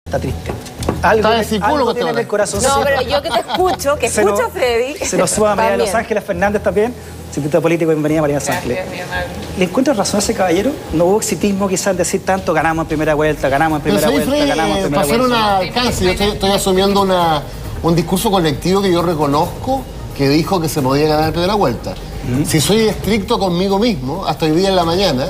Está triste. Algo tiene en el corazón. No, pero yo que te escucho, a Freddy. Se nos suma María de Los Ángeles Fernández también. Circuito político, bienvenida María de Los Ángeles. ¿Le encuentro razón a ese caballero? No hubo exitismo quizás en decir tanto, ganamos en primera vuelta, ganamos en primera vuelta, ganamos en primera vuelta. Para hacer un alcance, yo estoy asumiendo un discurso colectivo que yo reconozco que dijo que se podía ganar en primera vuelta. Si soy estricto conmigo mismo, hasta hoy día en la mañana,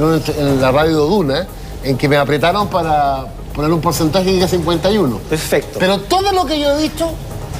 en la radio Duna, en que me apretaron para poner un porcentaje que diga 51. Perfecto. Pero todo lo que yo he dicho,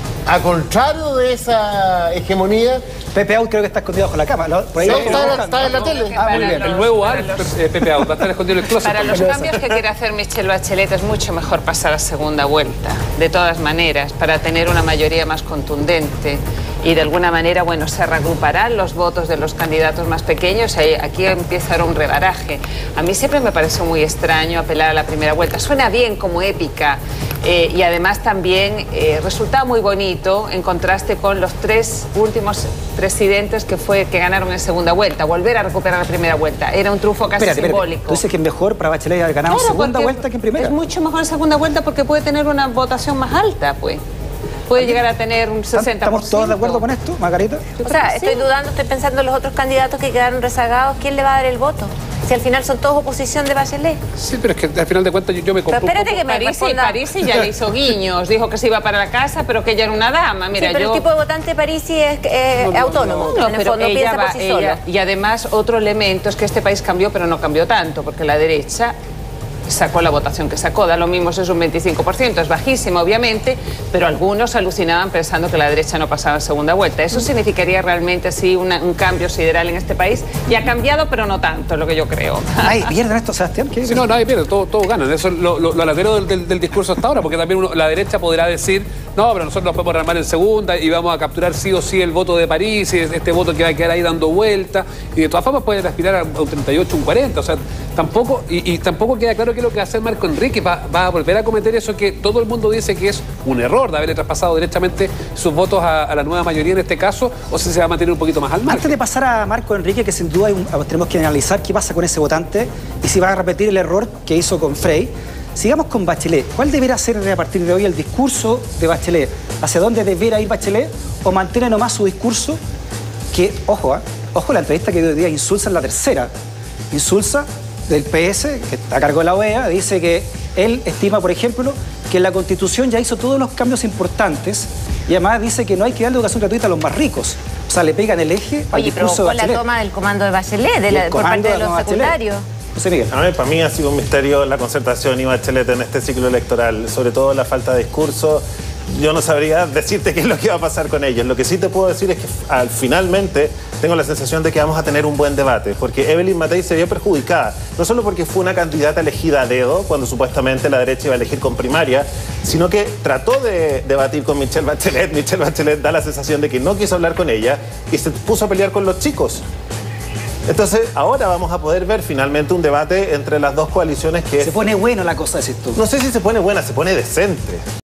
a contrario de esa hegemonía... Pepe Out creo que está escondido bajo la cama, ¿no? Por ahí está en la tele. Muy bien. El nuevo Pepe Out va a estar escondido en el closet. Para los cambios que quiere hacer Michelle Bachelet es mucho mejor pasar a segunda vuelta, de todas maneras, para tener una mayoría más contundente y de alguna manera, bueno, se reagruparán los votos de los candidatos más pequeños y aquí empieza un rebaraje. A mí siempre me pareció muy extraño apelar a la primera vuelta. Suena bien como épica y además también resultaba muy bonito en contraste con los tres últimos presidentes que ganaron en segunda vuelta. Volver a recuperar la primera vuelta. Era un triunfo casi simbólico. ¿Tú dices que es mejor para Bachelet haber ganado en segunda vuelta que en primera? Es mucho mejor en segunda vuelta porque puede tener una votación más alta, pues. Puede llegar a tener un 60%. ¿Estamos todos de acuerdo con esto, Margarita? O sea, estoy dudando, estoy pensando en los otros candidatos que quedaron rezagados. ¿Quién le va a dar el voto? Si al final son todos oposición de Bachelet. Sí, pero es que al final de cuentas yo me compré. Pero espérate que me responda. Parisi ya le hizo guiños, dijo que se iba para la casa, pero que ella era una dama. Mira, sí, pero el tipo de votante de Parisi es autónomo. No, en el pero fondo ella piensa por sí solo. Y además otro elemento es que este país cambió, pero no cambió tanto, porque la derecha sacó la votación que sacó, da lo mismo si es un 25%, es bajísimo obviamente, pero algunos alucinaban pensando que la derecha no pasaba en segunda vuelta. Eso significaría realmente sí un cambio sideral en este país y ha cambiado, pero no tanto, es lo que yo creo. Ay, ¿pierden esto, Sebastián? Sí, no, nadie pierde, todos ganan. Eso es lo alatero del discurso hasta ahora, porque también la derecha podrá decir, no, pero nosotros nos podemos armar en segunda y vamos a capturar sí o sí el voto de París, y este voto que va a quedar ahí dando vueltas, y de todas formas pueden aspirar a un 38, un 40, o sea, tampoco, y tampoco queda claro qué es lo que va a hacer Marco Enrique. Va a volver a cometer eso que todo el mundo dice que es un error de haberle traspasado directamente sus votos a la nueva mayoría en este caso, o si se va a mantener un poquito más al margen. Antes de pasar a Marco Enrique, que sin duda tenemos que analizar qué pasa con ese votante y si va a repetir el error que hizo con Frey. Sigamos con Bachelet. ¿Cuál deberá ser a partir de hoy el discurso de Bachelet? ¿Hacia dónde deberá ir Bachelet? ¿O mantiene nomás su discurso? Que, ojo la entrevista que hoy día Insulza en la tercera. Insulza del PS, que está a cargo de la OEA, dice que él estima, por ejemplo, que la Constitución ya hizo todos los cambios importantes y además dice que no hay que dar educación gratuita a los más ricos. O sea, le pegan el eje al discurso de Bachelet. la toma del comando de Bachelet, por parte de los secundarios. José Miguel. A ver, para mí ha sido un misterio la concertación y Bachelet en este ciclo electoral, sobre todo la falta de discurso. Yo no sabría decirte qué es lo que va a pasar con ellos. Lo que sí te puedo decir es que finalmente tengo la sensación de que vamos a tener un buen debate, porque Evelyn Matei se vio perjudicada, no solo porque fue una candidata elegida a dedo, cuando supuestamente la derecha iba a elegir con primaria, sino que trató de debatir con Michelle Bachelet. Michelle Bachelet da la sensación de que no quiso hablar con ella y se puso a pelear con los chicos. Entonces, ahora vamos a poder ver finalmente un debate entre las dos coaliciones que... Se pone bueno la cosa, decís tú. No sé si se pone buena, se pone decente.